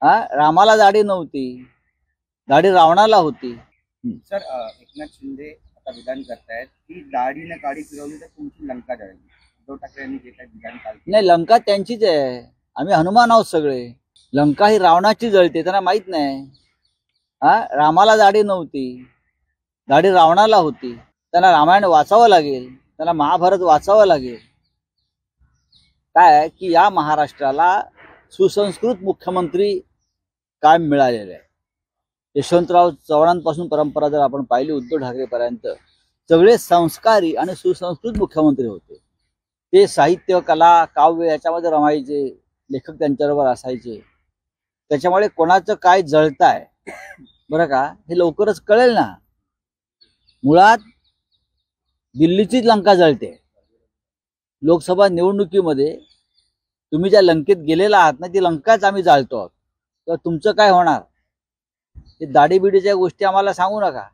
हा, रामाला दाढी नव्हती, दाढी रावणाला होती. सर एकनाथ शिंदे आता विधान करतायत की दाढीने काडी फिरवली तर तुमची लंका जळेल. उद्धव ठाकरे यांनी जे काही विधान काल केलं, नाही, लंका त्यांचीच आहे. आम्ही हनुमान आहोत सगळे. लंका ही रावणाची जळते, त्यांना माहित नाही. हा, रामाला दाढी नव्हती, दाढी रावणाला होती. त्यांना रामायण वाचावं लागेल, त्यांना महाभारत वाचावं लागेल. काय की या महाराष्ट्राला सुसंस्कृत मुख्यमंत्री कायम मिळालेले आहे. यशवंतराव चव्हाणांपासून परंपरा जर आपण पाहिली उद्धव ठाकरेपर्यंत सगळे संस्कारी आणि सुसंस्कृत मुख्यमंत्री होते. ते साहित्य, कला, काव्य याच्यामध्ये रमायचे, लेखक त्यांच्याबरोबर असायचे. त्याच्यामुळे कोणाचं काय जळताय बरं का हे लवकरच कळेल ना. मुळात दिल्लीचीच लंका जळते. लोकसभा निवडणुकीमध्ये तुम्ही ज्या लंकेत गेलेला आहात ना, ती लंकाच आम्ही जाळतो आहोत. तर तुमचं काय होणार? हे दाढी बिडीच्या गोष्टी आम्हाला सांगू नका.